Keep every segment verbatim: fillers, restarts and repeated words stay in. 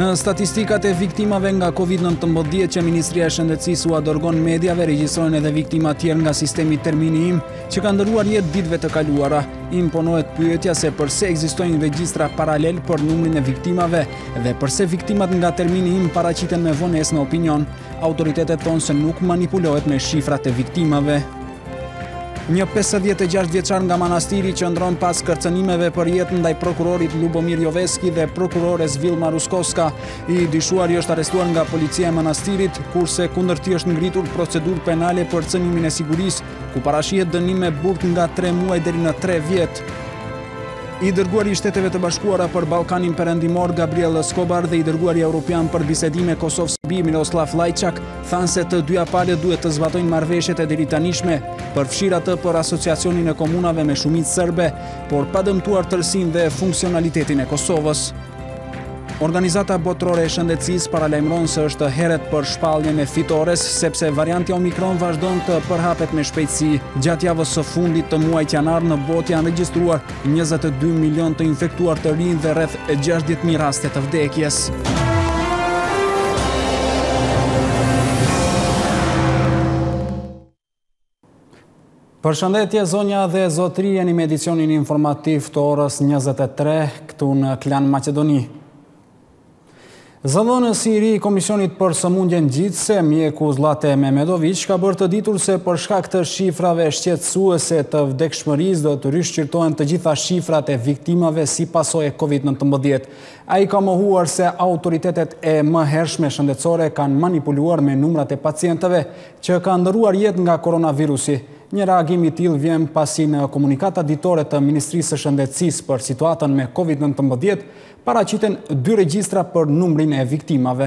Në statistikat e viktimave nga kovid nëntëmbëdhjetë që Ministria e Shëndetësisë u dërgon mediave, regjistrojnë edhe viktima tjerë nga sistemi termini im që ka ndëruar jetë ditëve të kaluara. Imponohet pyetja se përse ekzistojnë regjistra paralel për numrin e viktimave dhe përse viktimat nga termini im paraqiten me vonesë në opinion. Autoritetet thonë se nuk manipulohet me shifrat e viktimave. Një pesëdhjetë e gjashtë vjeçar nga Manastiri që ndron pas kërcënimeve për jetë ndaj prokurorit Lubomir Joveski dhe prokurores Vilma Ruskoska. I dyshuari është arrestuar nga policia e Manastirit, kurse kundër tij është ngritur procedurë penale për cënimin e sigurisë, ku parashihet dënim me burg nga tre muaj deri në tre vjet. I dërguari i Shteteve të Bashkuara për Ballkanin Perëndimor Gabriel Escobar dhe i dërguari evropian për bisedime Kosovë-Serbi Miroslav Lajçak thanë se të dyja palët duhet të zbatojnë marrëveshjet e deritanishme, përfshir atë për asociacionin e komunave me shumicë serbe, por pa dëmtuar tërësinë dhe funksionalitetin e Kosovës. Organizata Botërore e Shëndetësisë paralajmëron se është herët për shpalljen e fitores, sepse varianti Omikron vazhdon të përhapet me shpejtësi. Gjatë javës së fundit të muajit janar në botë janë regjistruar njëzet e dy milion të infektuar të rinj dhe rreth gjashtëdhjetë mijë raste të vdekjes. Përshëndetje zonja dhe zotëri, jeni me edicionin informativ të orës njëzet e tre këtu në Klan Maqedoni. Zëdhënës i ri i Komisionit për Sëmundjen Ngjitëse, mjeku Zlate Mehmedović, ka bërë të ditur se për shkak të shifrave shqetësuese të vdekshmërisë do të rishqyrtohen të gjitha shifrat e viktimave si pasojë e kovid nëntëmbëdhjetë. Ai ka mohuar se autoritetet e mëhershme shëndetësore kanë manipuluar me numrat e pacientëve që kanë ndëruar jetë nga koronavirusi. Një reagim i tillë vjen pasi në komunikata ditore të Ministrisë së Shëndetësisë për situatën me kovid nëntëmbëdhjetë paraqiten dy regjistra për numrin e viktimave.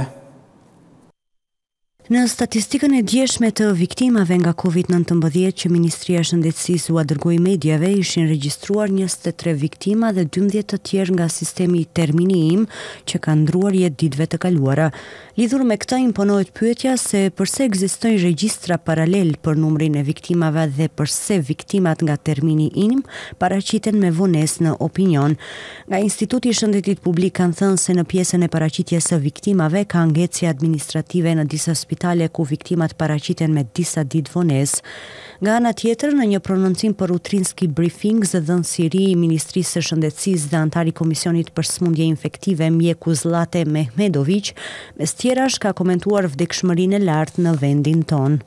Në statistikën e djeshme të viktimave nga kovid nëntëmbëdhjetë që Ministria e Shëndetësisë u dërgoi mediave, ishin regjistruar njëzet e tre viktima dhe dymbëdhjetë të tjerë nga sistemi termini im që kanë ndruar jetë ditëve të kaluara. Lidhur me këtë imponohet pyetja se përse ekzistojnë regjistra paralel për numrin e viktimave dhe përse viktimat nga termini im paraqiten me vonesë në opinion. Nga Instituti i Shëndetit Publik kanë thënë se në pjesën e paraqitjes së viktimave ka ngecje administrative në disa spitale ku viktimat paraqiten me disa ditë vonesë. Nga ana tjetër, në një prononcim për utrinski briefing, zëdhënësi i ri i Ministrisë së Shëndetësisë dhe antari i Komisionit për Smundje Infektive, mjeku Zlate Mehmedović, mes tjerash ka komentuar vdekshmërinë e lartë në vendin tonë.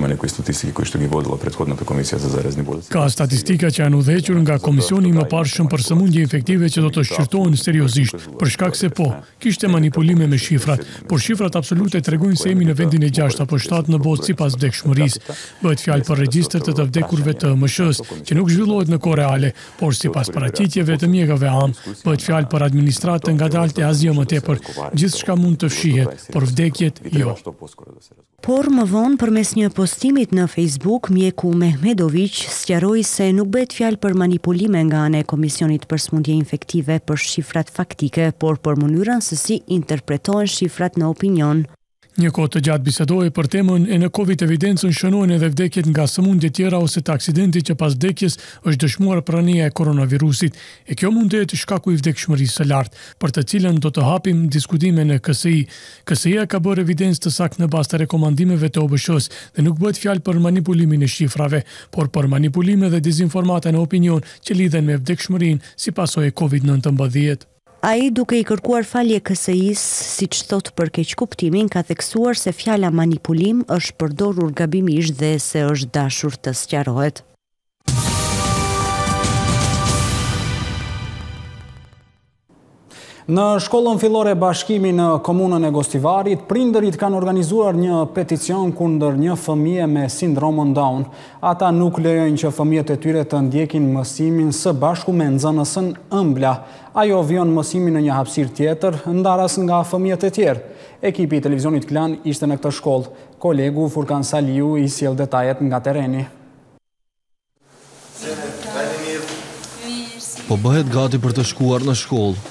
Ka statistika që janë udhëhequr nga Komisioni i Mëparshëm për Sëmundje Infektive që do të shqyrtohen seriozisht, për shkak se po, kishte manipulime me shifrat, por shifrat absolute tregojnë se jemi në vendin e gjashtë apo shtatë në botë sipas vdekshmërisë. Bëhet fjalë për regjistër të të vdekurve të M S H-s, që nuk zhvillohet në kohë reale, por sipas paraqitjeve të mjekave am, bëhet fjalë për administratë ngadaltë e asgjë më tepër. Gjithçka mund të fshihet, por vdekjet jo. Por më vonë përmes një postimit në Facebook, mjeku Mehmedović sqaroi se nuk bëhet fjalë për manipulime nga ana e Komisionit për Smundje Infektive për shifrat faktike, por për mënyrën se si interpretohen shifrat në opinion. Një kohë të gjatë bisedoi për temën e në Covid evidencën shënohen edhe vdekjet nga sëmundje tjera ose të aksidenti që pas vdekjes është dëshmuar prania e koronavirusit, e kjo mund të jetë shkaku i vdekshmërisë së lartë, për të cilën do të hapim diskutime në K S I. K S I-ja ka bërë evidencë të saktë në bazë të rekomandimeve të O B S H-s dhe nuk bëhet fjalë për manipulimin e shifrave, por për manipulime dhe dezinformata në opinion që lidhen me vdekshmërinë si pasojë e kovid nëntëmbëdhjetë. Ai, duke i kërkuar falje K S I-s, siç thotë për keqkuptimin, ka theksuar se fjala manipulim është përdorur gabimisht dhe se është dashur të sqarohet. Në shkollën fillore Bashkimi në komunën e Gostivarit, prindërit kanë organizuar një peticion kundër një fëmije me sindromën Down. Ata nuk lejojnë që fëmijët e tyre të ndjekin mësimin së bashku me nxënësën ëmbla. Ajo vion mësimin në një hapësirë tjetër, ndaras nga fëmijët e tjerë. Ekipi i televizionit Klan ishte në këtë shkollë. Kolegu Furkan Saliu i sjell detajet nga tereni. Po bëhet gati për të shkuar në shkollë.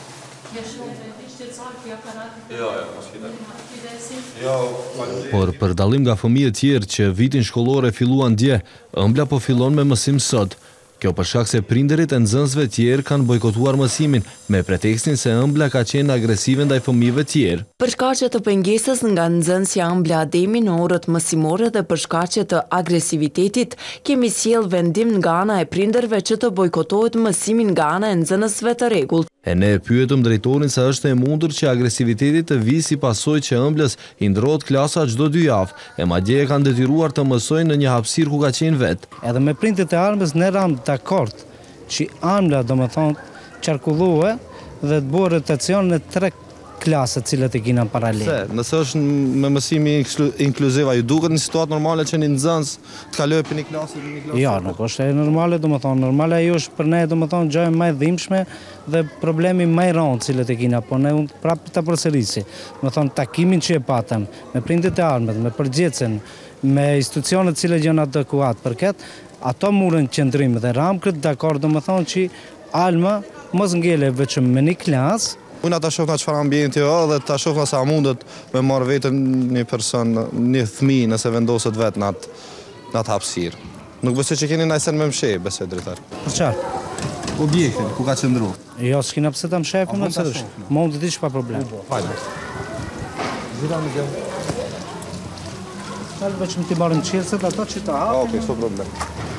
Por për dallim nga fëmijët tjerë që vitin shkollore filluan dje, ëmbla po fillon me mësim sot. Kjo për shkak se prindërit e nxënësve tjerë kanë bojkotuar mësimin me pretekstin se ëmbla ka qenë agresive ndaj fëmijëve tjerë. Për shkaqe të pengesës nga nxënësja ëmbla Ademi në orët mësimore dhe për shkaqe të agresivitetit, kemi sjell vendim nga ana e prindërve që të bojkotohet mësimin nga ana e nxënësve të rregullt. E ne e pyetëm drejtorin se është e mundur që agresiviteti të vijë si pasojë që ëmblës i ndrohet klasa çdo dy javë, e madje e kanë detyruar të mësojnë në një hapësirë ku ka qenë vetë. Edhe me prindërit e armës ne ram dakord që ëmbla domethënë qarkullue dhe të bëhet rotacion në tre klasë të cilat e kina paralel. Se, nëse është me mësimi inkluziv, a ju duket në situatë normale që një nxënës të kalojë për një klasë në një klasë? Jo, nuk është e normale, domethënë, normale ajo është për ne domethënë gjë më e dhimbshme dhe problemi më i rëndë cilët e kina, po ne unë prapë ta përsërisi. Domethënë takimin që e patëm me prindërit e armët, me përgjithësin, me institucionet që janë adekuat për këtë, ato murën qëndrim dhe ram këtë dakord domethënë që Alma mos ngele vetëm me një klasë. Unë ata shoh nga çfarë ambienti është dhe ta shoh sa mundet me marrë vetën një person, një fëmijë nëse vendoset vetë në atë në atë hapësirë. Nuk besoj që keni ndaj sen me mshej, besoj drejtar. Për çfarë? Objektin ku ka qëndruar. Jo, s'kina pse ta mshefim, më thësh. Mund të dish pa problem. Faleminderit. Zira më gjë. Salve vetëm ti marrim çelësat ato që ta hapin. Okej, s'ka problem.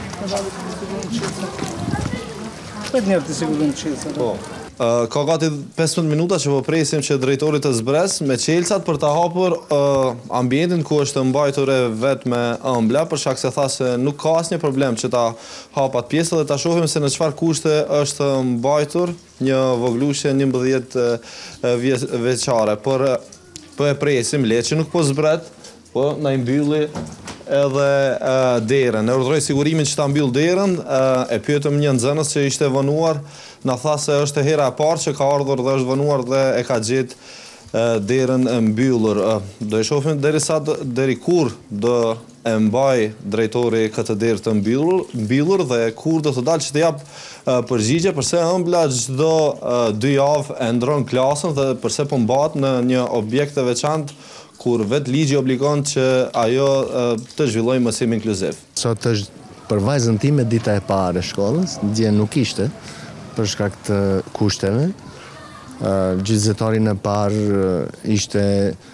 Për një të sigurim çelësat. Po. Uh, ka gati pesëmbëdhjetë minuta që po presim që drejtori të zbres me qelësat për të hapur uh, ambientin ku është mbajtur e vetë me ëmbla, për shkak se tha se nuk ka asnjë problem që ta hapat pjesë dhe ta shohim se në çfarë kushte është mbajtur një voglushje njëmbëdhjetë uh, vjeçare. Por po e presim le që nuk po zbret, po na i mbylli edhe uh, derën. E urdhëroi sigurimin që ta mbyll derën, uh, e pyetëm një nxënës që ishte vënuar, na tha se është e hera e parë që ka ardhur dhe është vënuar dhe e ka gjetë uh, derën e mbyllur. Uh, do e shohim derisa deri kur do e mbaj drejtori këtë derë të mbyllur, mbyllur dhe kur do të dalë që të jap uh, përgjigje përse ëmbla çdo uh, dy javë e ndron klasën dhe përse po mbahet në një objekt të veçantë kur vetë ligji obligon që ajo të zhvillojë mësim inkluziv. Sot është për vajzën time dita e parë e shkollës, dje nuk ishte për shkak të kushteve. Gjyqëzëtarin e parë ishte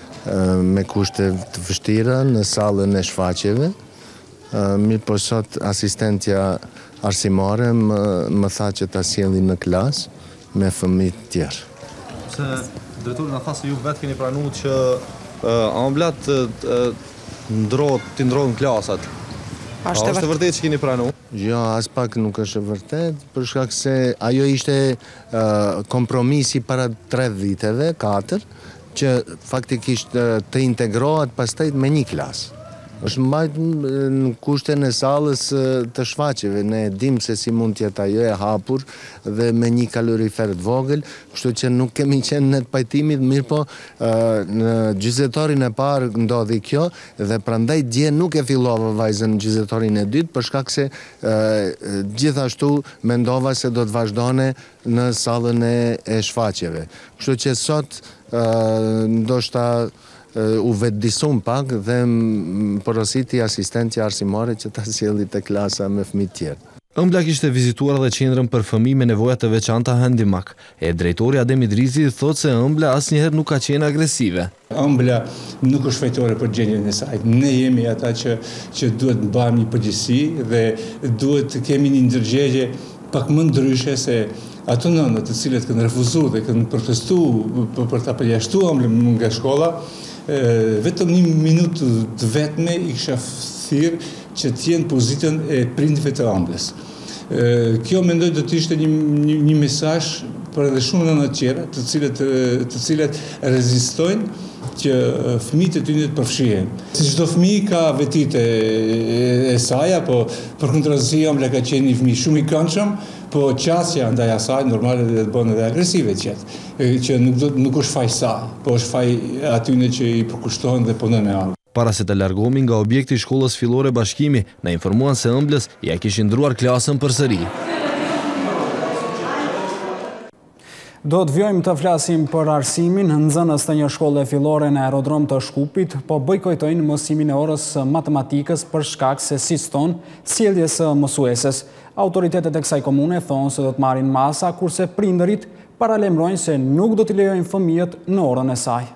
me kushte të vështira në sallën e shfaqjeve. Mirë po sot asistentja arsimare më, më tha që ta sjellin në klasë me fëmijë të tjerë. Se drejtori na tha se ju vetë keni pranuar që ëmblat ndrohet, të ndrohen klasat. A është e vërtetë që keni pranuar? Jo, as pak nuk është e vërtet, për shkak se ajo ishte uh, kompromisi para tre viteve, katër, që faktikisht uh, të integrohet pastaj me një klasë. Është mbajtur në kushten e sallës të shfaqjeve. Ne dim se si mund të jetë ajo e hapur dhe me një kalorifer të vogël, kështu që nuk kemi qenë në të pajtimit, mirë po në gjyqëzëtarin e parë ndodhi kjo dhe prandaj dje nuk e fillova vajzën në gjyqëzëtarin e dytë për shkak se gjithashtu mendova se do të vazhdone në sallën e shfaqjeve. Kështu që sot ndoshta u vetëdisum pak dhe porositi asistentja arsimare që ta sjelli te klasa me fëmijë tjerë. Ëmbla kishte vizituar edhe qendrën për fëmijë me nevoja të veçanta Handimak. E drejtori Adem Idrizi thotë se ëmbla asnjëherë nuk ka qenë agresive. Ëmbla nuk është fajtore për gjendjen e saj. Ne jemi ata që që duhet të bëjmë një përgjegjësi dhe duhet të kemi një ndërgjegje pak më ndryshe se ato nënat të cilët kanë refuzuar dhe kanë protestuar për ta përjashtuar ëmblën nga shkolla. Vetëm një minutë të vetme i kisha thirrë që të jenë pozitën e prindëve të ëmblës. Kjo mendoj do të ishte një, një, një mesazh për edhe shumë nëna të tjera, të cilët të cilët rezistojnë që fëmijët e tyre të përfshihen. Si çdo fëmijë ka vetitë e, e saj, apo përkundërzi ëmbla ka qenë një fëmijë shumë i këndshëm, po qasja ndaj asaj normale dhe të bën edhe agresive qetë, që nuk, do, nuk është faj saj, po është faj atyne që i përkushtohen dhe punën me anë. Para se të largohemi nga objekti i shkollës fillore Bashkimi, na informuan se ëmblës ja kishin ndruar klasën përsëri. Do të vjojmë të flasim për arsimin. Nxënës të një shkolle fillore në aerodrom të Shkupit po bojkotojnë mësimin e orës matematikës për shkak se siston sjelljes së mësueses. Autoritetet e kësaj komune thonë se do të marrin masa, kurse prindërit paralajmërojnë se nuk do t'i lejojnë fëmijët në orën e saj.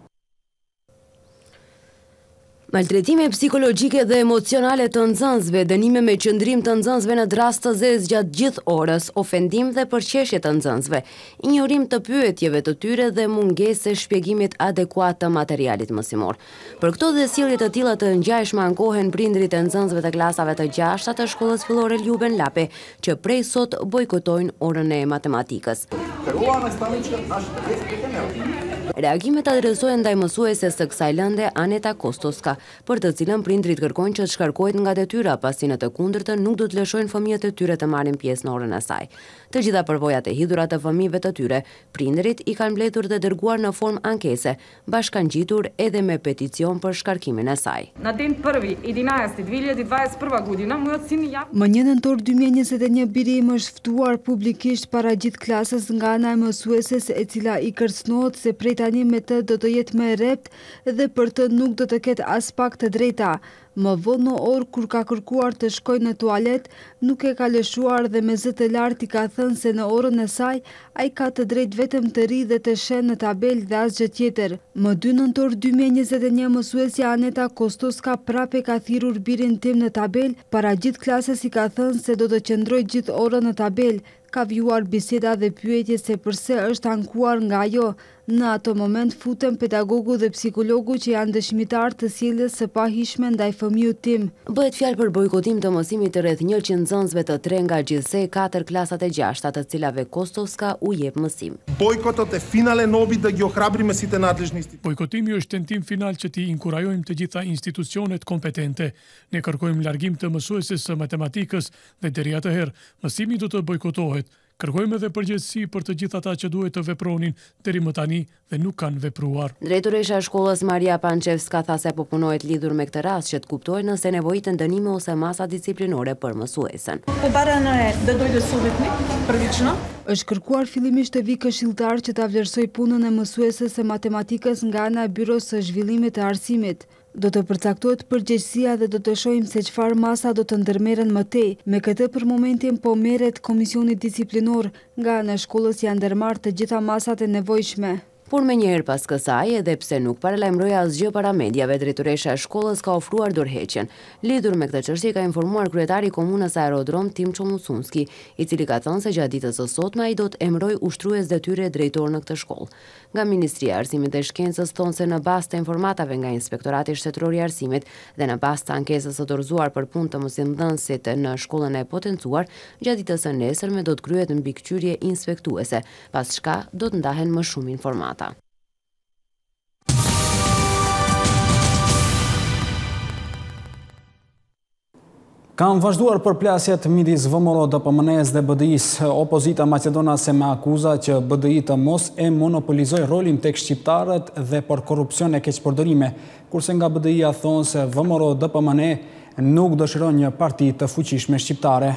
Maltretime psikologjike dhe emocionale të nxënësve, dënime me qëndrim të nxënësve në drast të zezë gjatë gjithë orës, ofendim dhe përqeshje të nxënësve, injorim të pyetjeve të tyre dhe mungesë e shpjegimit adekuat të materialit mësimor. Për këto dhe sjellje të tilla të ngjajshme ankohen prindërit e nxënësve të klasave të gjashta të shkollës fillore Ljuben Lape, që prej sot bojkotojnë orën e matematikës. Reagimet adresohen ndaj mësueses së kësaj lënde Aneta Kostoska, për të cilën prindrit kërkojnë që të shkarkohet nga detyra, pasi në të kundërtën nuk do të lëshojnë fëmijët e tyre të marrin pjesë në orën e saj. Të gjitha përvojat e hidhura të fëmijëve të tyre, prindrit i kanë mbledhur dhe dërguar në formë ankese, bashkangjitur edhe me peticion për shkarkimin e saj. Na den prvi jedanaesti dve hiljade dvadeset e prva godina moj sin ja. Më një nëntor dy mijë e njëzet e një biri më është ftuar publikisht para gjithë klasës nga ana e mësueses, e cila i kërcënohet se prej tani me të do të jetë më e rept dhe për të nuk do të ketë as pak të drejta. Më vonë në orë kur ka kërkuar të shkoj në tualet, nuk e ka lëshuar dhe me zë të lartë i ka thënë se në orën e saj, ai ka të drejtë vetëm të ri dhe të shenë në tabel dhe asgjë tjetër. Më dy nëntor dy mijë e njëzet e një mësuesja Aneta Kostoska prape ka thirrur birin tim në tabel, para gjithë klasës i ka thënë se do të qëndroj gjithë orën në tabel. Ka vjuar biseda dhe pyetje se përse është ankuar nga ajo. Në ato moment futën pedagogu dhe psikologu që janë dëshmitar të sjelljes së pahishme ndaj fëmijët tim. Bëhet fjalë për bojkotim të mësimit të rreth njëqind nxënësve të tre nga gjithsej katër klasat e gjashta, të cilave Kostovska u jep mësim. Bojkotot e finale nobi dhe gjo hrabri mësit e nadležni institucione. Bojkotimi është tentim final që ti inkurajojmë të gjitha institucionet kompetente. Ne kërkojmë largim të mësueses së matematikës dhe deri atëherë mësimi do të bojkotohet. Kërkojmë edhe përgjegjësi për të gjithë ata që duhet të vepronin deri më tani dhe nuk kanë vepruar. Drejtoresha e shkollës Maria Pančevska tha se po punohet lidhur me këtë rast që të kuptojë nëse nevojiten dënime ose masa disiplinore për mësuesen. Po barana e do dojë suditni prvično. Është kërkuar fillimisht të vi këshilltar që ta vlerësoj punën e mësueses së matematikës nga ana e Byros së Zhvillimit të Arsimit. Do të përcaktohet përgjegjësia dhe do të shohim se çfarë masa do të ndërmerren më tej. Me këtë për momentin po merret komisioni disiplinor, nga ana e shkollës janë ndërmarrë të gjitha masat e nevojshme. Por me njëherë pas kësaj, edhe pse nuk paralajmëroi asgjë para mediave, drejtoresha e shkollës ka ofruar dorëheqjen. Lidhur me këtë çështje ka informuar kryetari i komunës Aerodrom Timço Musunski, i cili ka thënë se gjatë ditës së sotme ai do të emërojë ushtrues detyre drejtor në këtë shkollë. Nga Ministria e Arsimit dhe Shkencës thonë se në bazë të informative nga Inspektorati Shtetëror i Arsimit dhe në bazë të ankesës së dorëzuar për punë të mësimdhënësit në shkollën e potencuar, gjatë ditës së nesërme do të kryhet mbikëqyrje inspektuese, pas çka do të ndahen më shumë informata. Kanë vazhduar përplasjet midis V M R O, D P M N-s dhe B D I-s. Opozita maqedonase me akuza që B D I të mos e monopolizoj rolin tek shqiptarët dhe për korrupsion e keqpërdorime, kurse nga B D I-a thonë se V M R O, D P M N nuk dëshiron një parti të fuqishme shqiptare.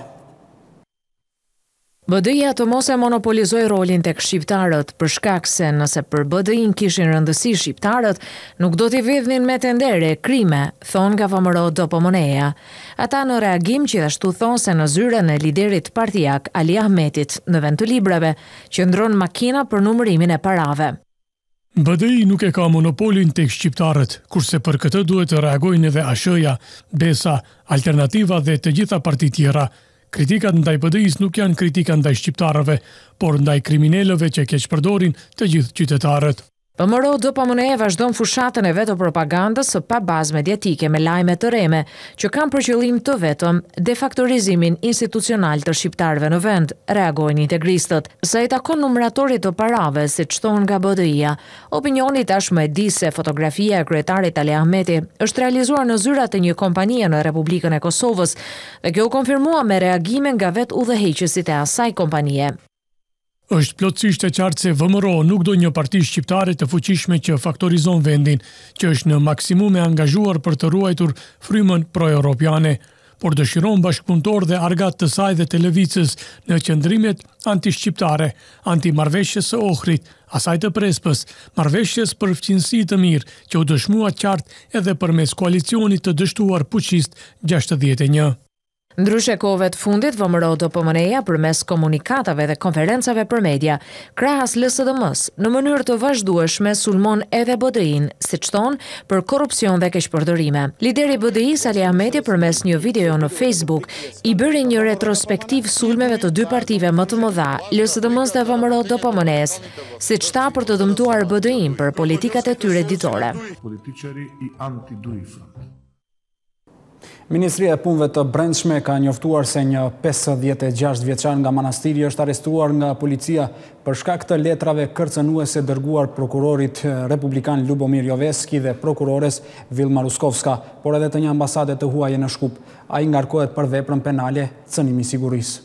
B D I-a të mos e monopolizoj rolin tek shqiptarët, për shkak se nëse për B D I-n kishin rëndësi shqiptarët, nuk do t'i vedhnin me tendere krime, thonë nga V M R O D P M N-ja. Ata në reagim gjithashtu thonë se në zyrën e liderit partijak Ali Ahmetit në vend të librave, qëndron makina për numërimin e parave. B D I nuk e ka monopolin tek shqiptarët, kurse për këtë duhet të reagojnë edhe A S H-ja, Besa, Alternativa dhe të gjitha partit tjera. Kritikat ndaj B D I-s nuk janë kritika ndaj shqiptarëve, por ndaj kriminalëve që keqpërdorin të gjithë qytetarët. V M R O D P M N vazhdon fushatën e vet të propagandës së pa bazë mediatike me lajme të rreme, që kanë për qëllim të vetëm defakturizimin institucional të shqiptarëve në vend, reagojnë integristët. Sa i takon numëratorit të parave, siç thonë nga B D I-a, opinioni tashmë e di se fotografia e kryetarit Ali Ahmeti është realizuar në zyrat e një kompanie në Republikën e Kosovës, dhe kjo u konfirmua me reagime nga vet udhëheqësit e asaj kompanie. Është plotësisht e qartë se V M R O nuk do një parti shqiptare të fuqishme që faktorizon vendin, që është në maksimum e angazhuar për të ruajtur frymën pro-europiane. por dëshiron bashkëpunëtor dhe argat të saj dhe të lëvicës në qëndrimet antishqiptare, antimarrëveshjes së Ohrit, asaj të Prespës, marrëveshjes për fqinësi të mirë që u dëshmua qartë edhe përmes koalicionit të dështuar fuqist gjashtëdhjetë e një. Ndryshe kohëve të fundit, V M R O D P M N-ja përmes komunikatave dhe konferencave për media, krahas L S D M-s, në mënyrë të vazhdueshme sulmon edhe B D I-n, siç thonë, për korrupsion dhe keqpërdorime. Lideri i B D I-s Ali Ahmeti përmes një video në Facebook i bëri një retrospektiv sulmeve të dy partive më të mëdha, L S D M-s dhe V M R O D P M N-s, siç tha për të dëmtuar B D I-n për politikat e tyre ditore. Ministria e Punëve të Brendshme ka njoftuar se një pesëdhjetë e gjashtë vjeçar nga Manastiri është arrestuar nga policia për shkak të letrave kërcënuese dërguar prokurorit republikan Lubomir Joveski dhe prokurores Vilma Ruskovska, por edhe të një ambasade të huaje në Shkup. Ai ngarkohet për veprën penale cënimi sigurisë.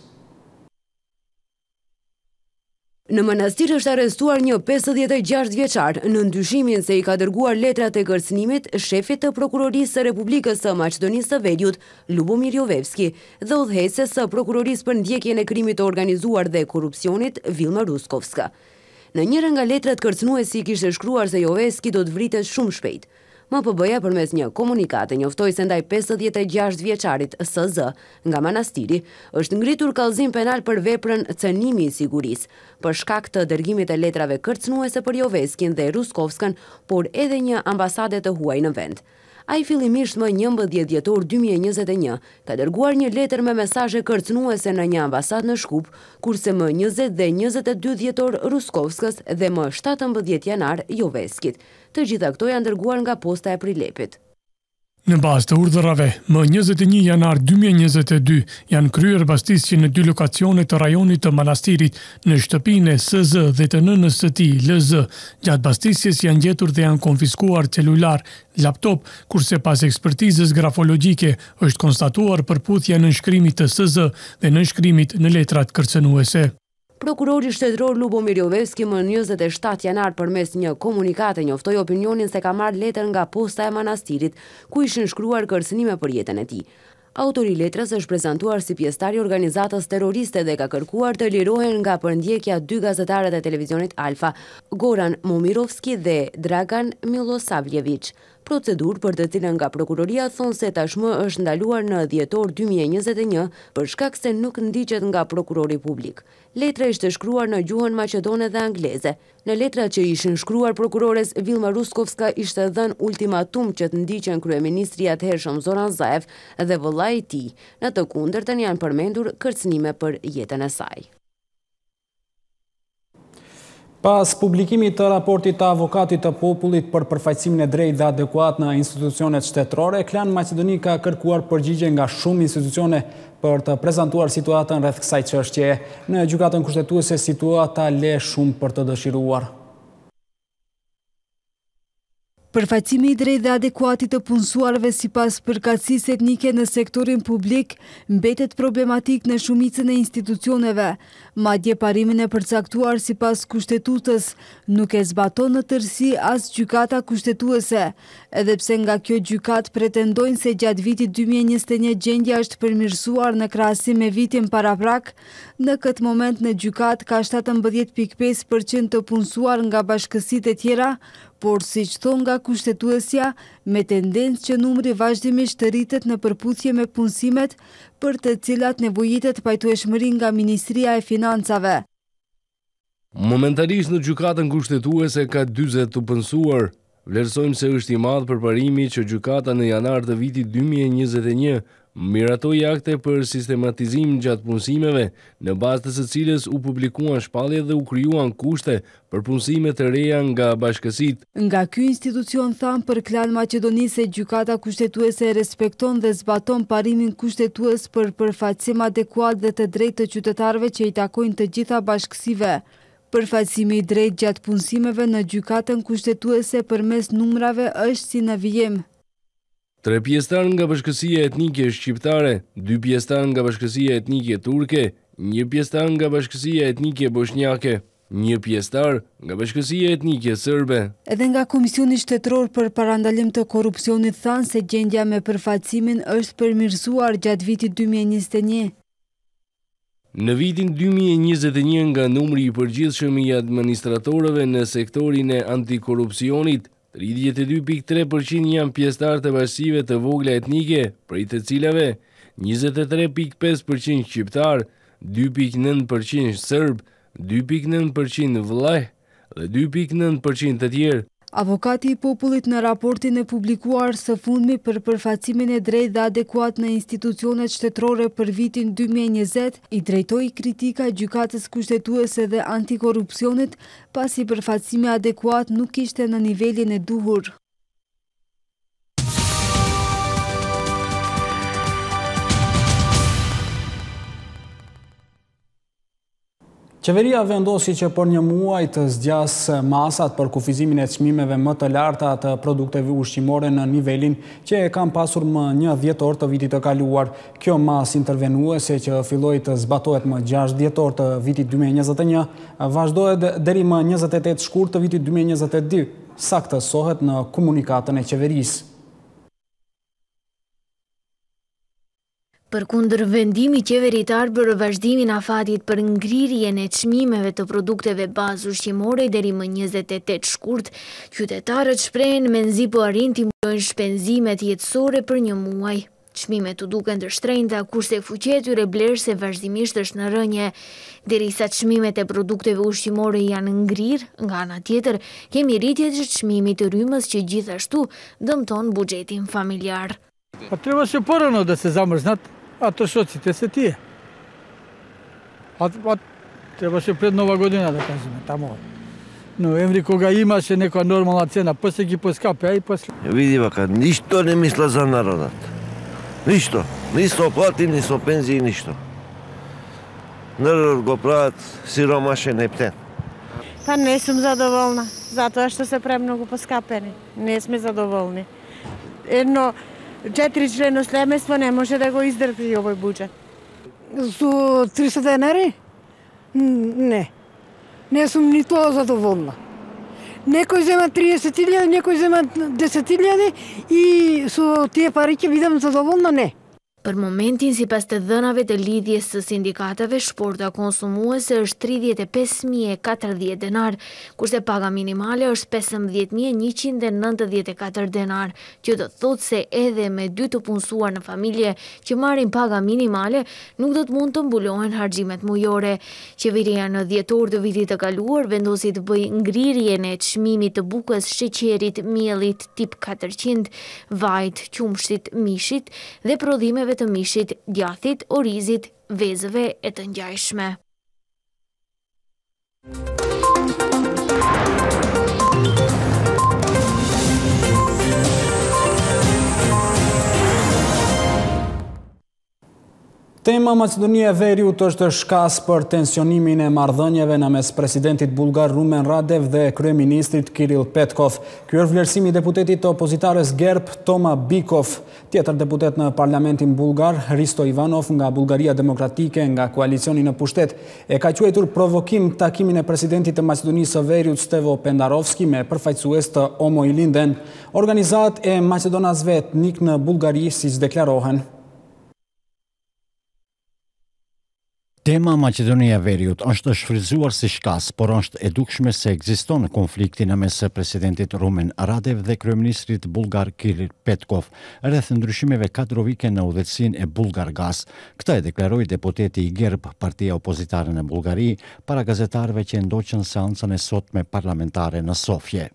Në Manastir është arrestuar një pesëdhjetë e gjashtë vjeçar në ndyshimin se i ka dërguar letrat e kërcënimit shefit të Prokurorisë së Republikës së Maqedonisë së Veriut, Lubomir Jovevski, dhe udhëheqëses së Prokurorisë për ndjekjen e krimit të organizuar dhe korrupsionit, Vilma Ruskovska. Në njëra nga letrat kërcënuesi kishte shkruar se Jovevski do të vritet shumë shpejt. M P B-ja përmes një komunikate njoftoi se ndaj pesëdhjetë e gjashtë vjeçarit S Z nga Manastiri është ngritur kallëzim penal për veprën cënimi i sigurisë, për shkak të dërgimit të letrave kërcënuese për Joveskin dhe Ruskovskën, por edhe një ambasade të huaj në vend. Ai fillimisht më njëmbëdhjetë dhjetor dy mijë e njëzet e një ka dërguar një letër me mesazhe kërcënuese në një ambasadë në Shkup, kurse më njëzet dhe njëzet e dy dhjetor Ruskovskës dhe më shtatëmbëdhjetë janar Joveskit. Të gjitha këto janë dërguar nga posta e Prilepit. Në bazë të urdhërave, më njëzet e një janar dy mijë e njëzet e dy janë kryer bastisje në dy lokacione të rajonit të Manastirit, në shtëpinë e S Z dhe të nënës së tij, L Z. Gjatë bastisjes janë gjetur dhe janë konfiskuar celular, laptop, kurse pas ekspertizës grafologjike është konstatuar përputhje në nënshkrimit të S Z dhe nënshkrimit në letrat kërcënuese. Prokurori shtetëror Lubomir Jovevski më njëzet e shtatë janar përmes një komunikate njoftoi opinionin se ka marrë letër nga posta e Manastirit, ku ishin shkruar kërcënime për jetën e tij. Autori i letrës është prezantuar si pjesëtar i organizatës terroriste dhe ka kërkuar të lirohen nga përndjekja dy gazetarët e televizionit Alfa, Goran Momirovski dhe Dragan Milosavljević. Procedurë për të cilën nga prokuroria thonë se tashmë është ndaluar në dhjetor dy mijë e njëzet e një për shkak se nuk ndiqet nga prokurori publik. Letra ishte shkruar në gjuhën maqedone dhe angleze. Në letrat që ishin shkruar prokurores Vilma Ruskovska ishte dhënë ultimatum që të ndiqen kryeministri i atëhershëm Zoran Zaev dhe vëllai i tij. Në të kundërtën janë përmendur kërcënime për jetën e saj. Pas publikimit të raportit të avokatit të popullit për përfaqësimin e drejtë dhe adekuat në institucionet shtetërore, Klan Maqedoni ka kërkuar përgjigje nga shumë institucione për të prezantuar situatën rreth kësaj çështjeje. Në gjykatën kushtetuese situata le shumë për të dëshiruar. Përfaqësimi i drejtë dhe adekuat të punësuarve sipas përkatësisë etnike në sektorin publik mbetet problematik në shumicën e institucioneve. Madje parimin e përcaktuar sipas kushtetutës nuk e zbaton në tërësi as gjykata kushtetuese, edhe pse nga kjo gjykatë pretendojnë se gjatë vitit dy mijë e njëzet e një gjendja është përmirësuar në krahasim me vitin paraprak. Në këtë moment në gjykatë ka shtatëmbëdhjetë pikë pesë përqind të punësuar nga bashkësitë e tjera, por si që thonë nga kushtetuesja, me tendencë që numri vazhdimisht të rritet në përputhje me punësimet për të cilat nevojitet pajtueshmëri nga Ministria e Financave. Momentarisht në gjykatën kushtetuese ka dyzet të punësuar. Vlerësojmë se është i madh përparimi që gjykata në janar të vitit dy mijë e njëzet e një miratoi akte për sistematizim gjatë punësimeve, në bazë të së cilës u publikuan shpallje dhe u krijuan kushte për punësime të reja nga bashkësitë. Nga ky institucion thanë për Klan Maqedoni se gjykata kushtetuese respekton dhe zbaton parimin kushtetues për përfaqësim adekuat dhe të drejtë të qytetarëve që i takojnë të gjitha bashkësive. Përfaqësimi i drejtë gjatë punësimeve në gjykatën kushtetuese përmes numrave është si në vijim. Tre pjesëtar nga bashkësia etnike shqiptare, dy pjesëtar nga bashkësia etnike turke, një pjesëtar nga bashkësia etnike bosnjake. një pjesëtar nga bashkësia etnike serbe. Edhe nga Komisioni Shtetëror për Parandalim të Korrupsionit thanë se gjendja me përfaqësimin është përmirësuar gjatë vitit dy mijë e njëzet e një. Në vitin dy mijë e njëzet e një nga numri i përgjithshëm i administratorëve në sektorin e antikorrupsionit, tridhjetë e dy pikë tre përqind janë pjesëtar të bashkive të vogla etnike, prej të cilave njëzet e tre pikë pesë përqind shqiptar, dy pikë nëntë përqind serb, dy pikë nëntë përqind vllaj dhe dy pikë nëntë përqind të tjerë. Avokati i popullit në raportin e publikuar së fundmi për përfaqësimin e drejtë dhe adekuat në institucionet shtetërore për vitin dy mijë e njëzet, i drejtoi kritika gjykatës kushtetuese dhe antikorrupsionit, pasi përfaqësimi adekuat nuk ishte në nivelin e duhur. Qeveria vendosi që për një muaj të zgjas masat për kufizimin e çmimeve më të larta të produkteve ushqimore në nivelin që e kam pasur më një dhjetor të vitit të kaluar. Kjo mas intervenuese që filloi të zbatohet më gjashtë dhjetor të vitit dy mijë e njëzet e një, vazhdohet deri më njëzet e tetë shkurt të vitit dy mijë e njëzet e dy, saktësohet në komunikatën e qeverisë. Përkundër vendimi qeveritar për vazhdimin afatit për ngrirjen e çmimeve të produkteve bazë ushqimore deri më njëzet e tetë shkurt, qytetarët shprehen mendzi po arrin t'i mbulojnë shpenzimet jetësore për një muaj. Çmimet u duken të shtrenjta, kurse fuqia e tyre blerëse vazhdimisht është në rënje. Derisa çmimet e produkteve ushqimore janë ngrirë, nga ana tjetër, kemi rritje të çmimit të rrymës që gjithashtu dëmton buxhetin familjar. Pa treba se porano da se zamrznat ato socite se tije. A, a treba se pred Nova godina da kažemo, tamo. Ноември, кога имаше нека нормална цена, после ги поскапи, а и после. Види вака, ништо не мисла за народот. Ништо. Ни со плати, ни со пензии, ништо. Народот го прават сиромашен ептен. Па не сум задоволна, затоа што се премногу поскапени. Не сме задоволни. Едно четири члено слемество не може да го издржи овој буџет. Со триста денари? Не. Не сум ни тоа задоволна. Некој зема триесет илјади, некој зема десет илјади и со тие пари ќе бидам задоволна, не. Për momentin, sipas të dhënave të lidhjes së sindikatave, shporta konsumuese është tridhjetë e pesë mijë e katërdhjetë denar, kurse paga minimale është pesëmbëdhjetë mijë e njëqind e nëntëdhjetë e katër denar, që do të thotë se edhe me dy të punësuar në familje që marrin paga minimale, nuk do të mund të mbulohen harxhimet mujore. Qeveria në dhjetor të vitit të kaluar vendosi të bëjë ngrirjen e çmimit të bukës, sheqerit, miellit tip katërqind, vajt, qumshtit, mishit dhe prodhimeve të mishit, djathit, orizit, vezëve e të ngjajshme. Tema Maqedonia e Veriut është shkas për tensionimin e marrëdhënieve në mes presidentit bulgar Rumen Radev dhe kryeministrit Kirill Petkov. Ky është vlerësimi i deputetit të opozitares Gerb Toma Bikov. Tjetër deputet në parlamentin bulgar, Hristo Ivanov nga Bullgaria Demokratike nga koalicioni në pushtet, e ka quajtur provokim takimin e presidentit të Maqedonisë së Veriut Stevo Pendarovski me përfaqësues të Omo Ilinden, organizat e maqedonasve etnik në Bullgari, siç deklarohen. Tema Maqedonia e Veriut është shfrytzuar si shkas, por është e dukshme se ekziston konflikti në mes presidentit Rumen Radev dhe kryeministrit bulgar Kirill Petkov rreth ndryshimeve kadrovike në udhëtësinë e Bullgargas. Këtë e deklaroi deputeti i Gerb, partia opozitare në Bullgari, para gazetarëve që ndoqën seancën e sotme parlamentare në Sofje.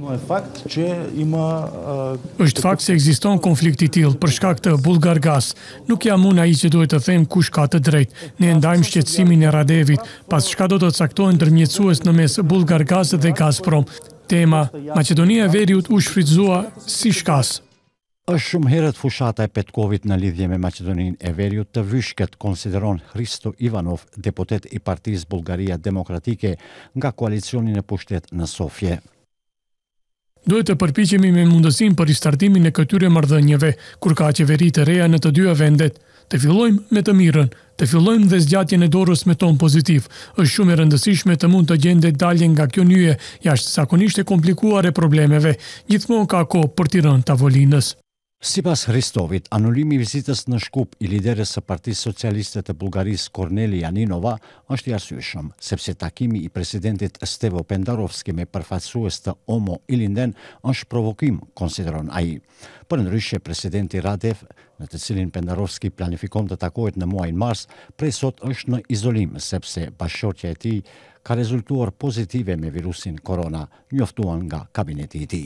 Është fakt se ekziston konflikt i tillë për shkak të Bullgargas. Nuk jam unë ai që duhet të them kush ka të drejtë. Ne ndajmë shqetësimin e Radevit, pas çka do të caktohen ndërmjetësues në mes Bullgargas dhe Gazprom. Tema Maqedonia e Veriut u shfrytëzua si shkas. Është shumë herët fushata e Petkovit në lidhje me Maqedoninë e Veriut të vyshket, konsideron Hristo Ivanov, deputet i Partisë Bullgaria Demokratike nga koalicioni në pushtet në Sofje. Duhet të përpiqemi me mundësinë për ristartimin e këtyre marrëdhënieve, kur ka qeveri të reja në të dyja vendet. Të fillojmë me të mirën, të fillojmë dhe zgjatjen e dorës me ton pozitiv. Është shumë e rëndësishme të mund të gjende dalje nga kjo nyje jashtëzakonisht e komplikuar e problemeve. Gjithmonë ka kohë për t'i rënë tavolinës. Sipas Hristovit, anulimi i vizitës në Shkup i lideres së Partisë Socialiste të Bullgarisë Korneli Janinova është i arsyeshëm, sepse takimi i presidentit Stevo Pendarovski me përfaqësues të Omo Ilinden është provokim, konsideron ai. Përndryshe, presidenti Radev, në të cilin Pendarovski planifikon të takohet në muajin mars, prej sot është në izolim, sepse bashkëshortja e tij ka rezultuar pozitive me virusin korona, njoftuan nga kabineti i tij.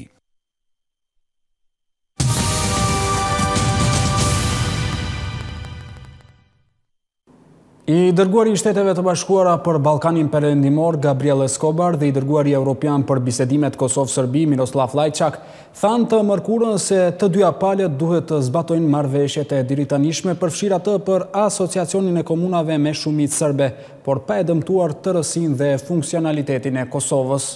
I dërguari i Shteteve të Bashkuara për Ballkanin Perëndimor, Gabriel Escobar, dhe i dërguari evropian për bisedimet Kosovë-Serbi, Miroslav Lajçak, thanë të mërkurën se të dyja palët duhet të zbatojnë marrëveshjet e diritanishme, përfshirë atë për Asociacionin e Komunave me Shumicë Serbe, por pa e dëmtuar tërësinë dhe funksionalitetin e Kosovës.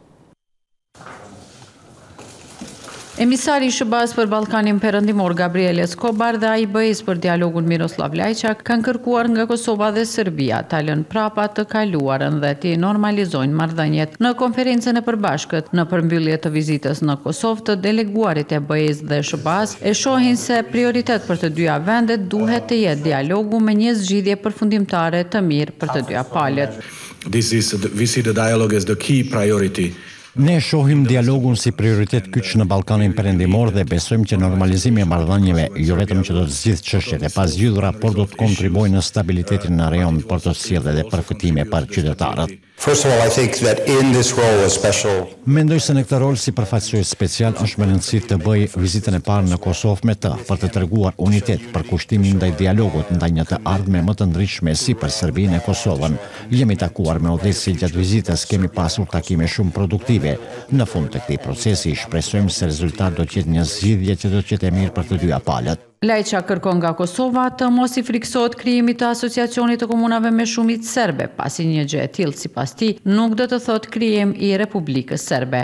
Emisari i S B A-s për Ballkanin Perëndimor Gabriel Escobar dhe A I B E-s për dialogun Miroslav Lajçak kanë kërkuar nga Kosova dhe Serbia ta lënë prapa të kaluarën dhe të normalizojnë marrëdhëniet. Në konferencën e përbashkët në përmbyllje të vizitës në Kosovë, të deleguarit e B E-s dhe S B A-s e shohin se prioritet për të dyja vendet duhet të jetë dialogu me një zgjidhje përfundimtare të mirë për të dyja palët. This is we see the dialogue as the key priority. Ne shohim dialogun si prioritet kyç në Ballkanin Perëndimor dhe besojmë që normalizimi i marrëdhënieve jo vetëm që do të zgjidhë çështjet e pazgjidhura, por do të kontribuojë në stabilitetin në rajon për të sjellë edhe përfitime për qytetarët. First of all, I think that in this role a special Mendoj se në këtë rol si përfaqësues special është me rëndësi të bëj vizitën e parë në Kosovë me të, për të treguar unitet për kushtimin ndaj dialogut ndaj një të ardhme më të ndritshme si për Serbinë e Kosovën. Jemi takuar me udhëheqësi gjatë vizitës, kemi pasur takime shumë produktive. Në fund të këtij procesi shpresojmë se rezultati do të jetë një zgjidhje që do të jetë e mirë për të dyja palët. Lajçak kërkon nga Kosova të mos i friksohet krijimi të asociacionit të komunave me shumicë serbe, pasi një gjë e tillë sipas tij nuk do të thotë krijim i Republikës Serbe.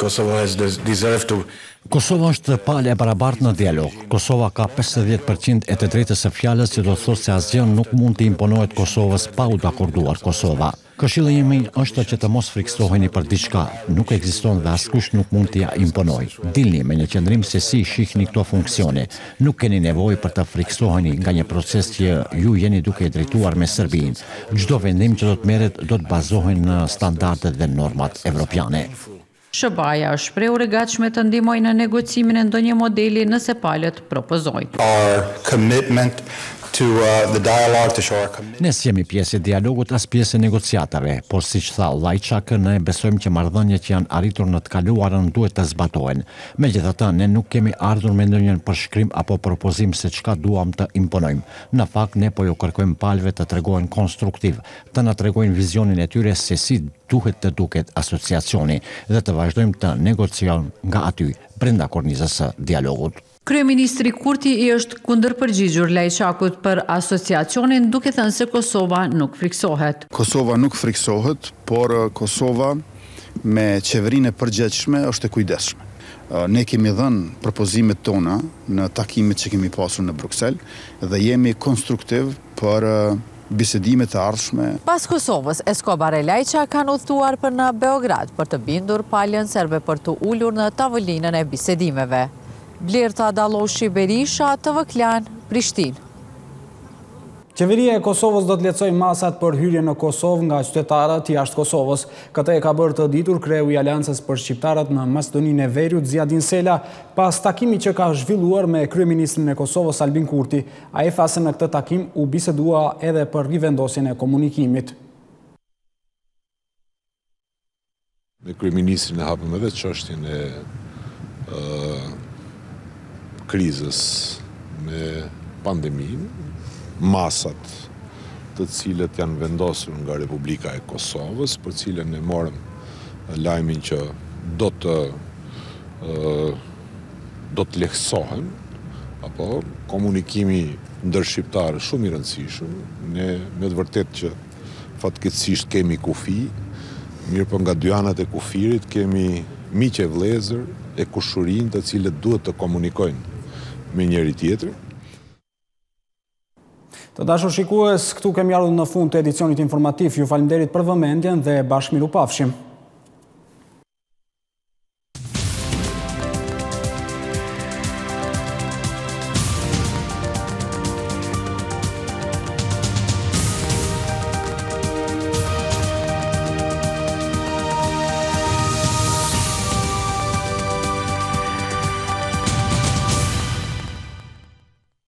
Kosova është palë e barabartë në dialog. Kosova ka pesëdhjetë përqind e të drejtës së fjalës, që do të thotë se asgjë nuk mund të imponohet Kosovës pa u dakorduar Kosova. Këshilli im është që të mos friksoheni për diçka, nuk ekziston dhe askush nuk mund t'ja imponojë. Dilni me një qëndrim se si shihni këto funksione. Nuk keni nevojë për të friksoheni nga një proces që ju jeni duke drejtuar me Serbinë. Çdo vendim që do të merret do të bazohen në standardet dhe normat evropiane. S B A-ja është shprehur e gatshme të ndihmojë në negocimin e ndonjë modeli nëse palët propozojnë. Our commitment to uh, the dialogue to show our commitment. Ne jemi pjesë e dialogut as pjesë e negociatave, por siç tha Lajçak, ne besojmë që marrëdhëniet që janë arritur në të kaluarën duhet të zbatohen. Megjithatë, ne nuk kemi ardhur me ndonjë përshkrim apo propozim se çka duam të imponojmë. Në fakt, ne po ju kërkojmë palëve të tregohen konstruktiv, të na tregojnë vizionin e tyre se si duhet të duket asociacioni dhe të vazhdojmë të negociojmë nga aty brenda kornizës së dialogut. Kryeministri Kurti i është kundërpërgjigjur Lajçakut për asociacionin, duke thënë se Kosova nuk friksohet. Kosova nuk friksohet, por Kosova me qeverinë e përgjithshme është e kujdesshme. Ne kemi dhënë propozimet tona në takimet që kemi pasur në Bruksel dhe jemi konstruktiv për bisedimet e ardhshme. Pas Kosovës, Escobar e Lajçak kanë udhëtuar për në Beograd për të bindur palën serbe për të ulur në tavolinën e bisedimeve. Blerta Dalloshi Berisha, T V Klan, Prishtinë. Qeveria e Kosovës do të lehtësojë masat për hyrje në Kosovë nga qytetarët jashtë Kosovës. Këtë e ka bërë të ditur kreu i Aleancës për shqiptarët në Maqedoninë e Veriut, Zjadin Sela, pas takimit që ka zhvilluar me kryeministrin e Kosovës Albin Kurti. Ai tha se në këtë takim u bisedua edhe për rivendosjen e komunikimit. Me kryeministrin e hapëm edhe çështjen e krizës me pandeminë, masat të cilët janë vendosur nga Republika e Kosovës, për cilën e morëm lajmin që do të do të lehtësohen, apo komunikimi ndër shqiptarë shumë i rëndësishëm. Ne me të vërtet që fatkeqësisht kemi kufi, mirë po nga dy anët e kufirit kemi miq e vëllezër e kushurinë të cilët duhet të komunikojnë me njëri tjetrin. Të dashur shikues, këtu kemi ardhur në fund të edicionit informativ. Ju faleminderit për vëmendjen dhe bashkë miru pafshim.